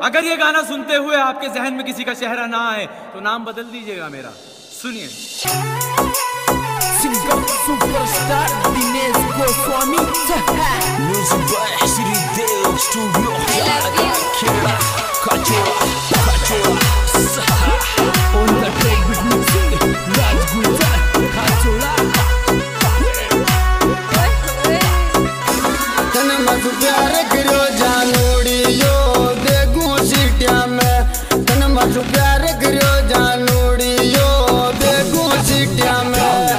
अगर ये गाना सुनते हुए आपके जहन में किसी का चेहरा ना आए तो नाम बदल दीजिएगा मेरा। सुनिए। Superstar Dinesh Goswami, music by Shridev studio, Kheda Khachoda on the track with mixing Rajgulja Khachoda. तन मत प्यार करो जानूड़ियो देखूं सीटिया में, तन मत प्यार करो जानूड़ियो देखूं सीटिया में।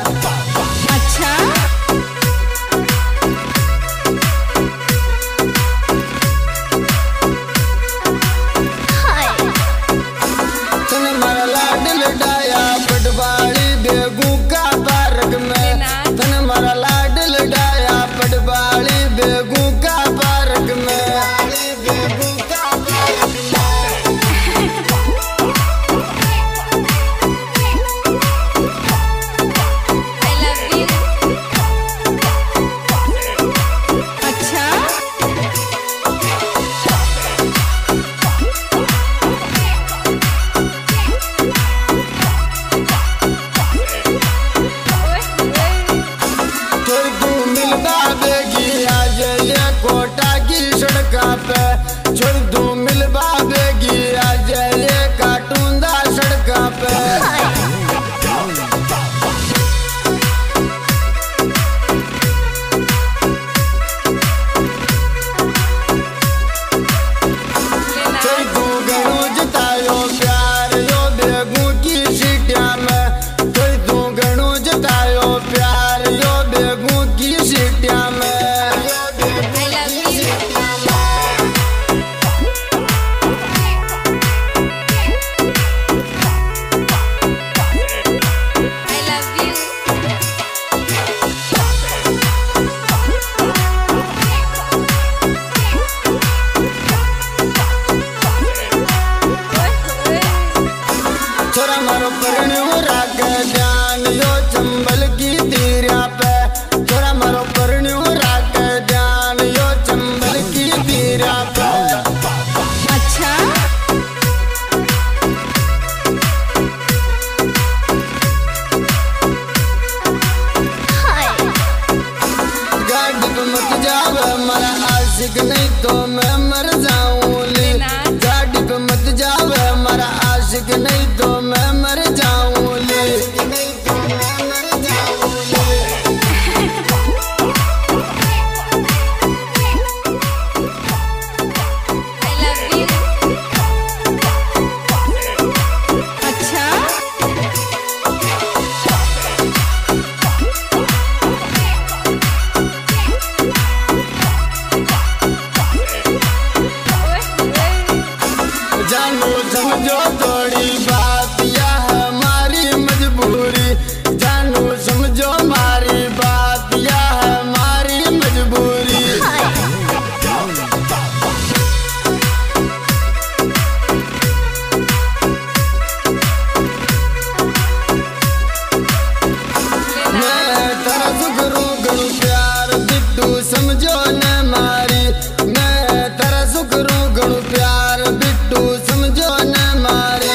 नहीं तो मैं मर जाऊंगी, गाड़ी पे मत जावे हमारा आशिक नहीं तो मैं मर जाऊंगी। समझो थोड़ी बात यह हमारी मजबूरी, जानू समझो हमारी बात यह हमारी मजबूरी। मैं तेरा सुखरू गणु प्यार बिट्टू समझो न मारी, मैं तेरा सुखरू गणु प्यार बिट्टू समझो न मारे।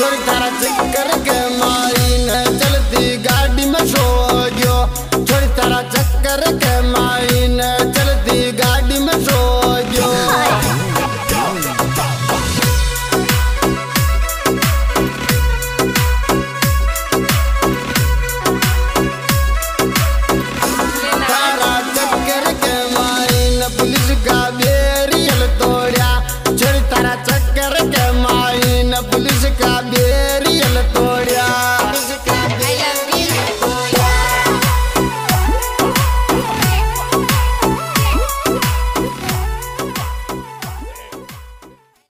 छोड़ तारा चक्कर के मारी ने चलती गाड़ी में सो गयो, छोड़ तारा चक्कर के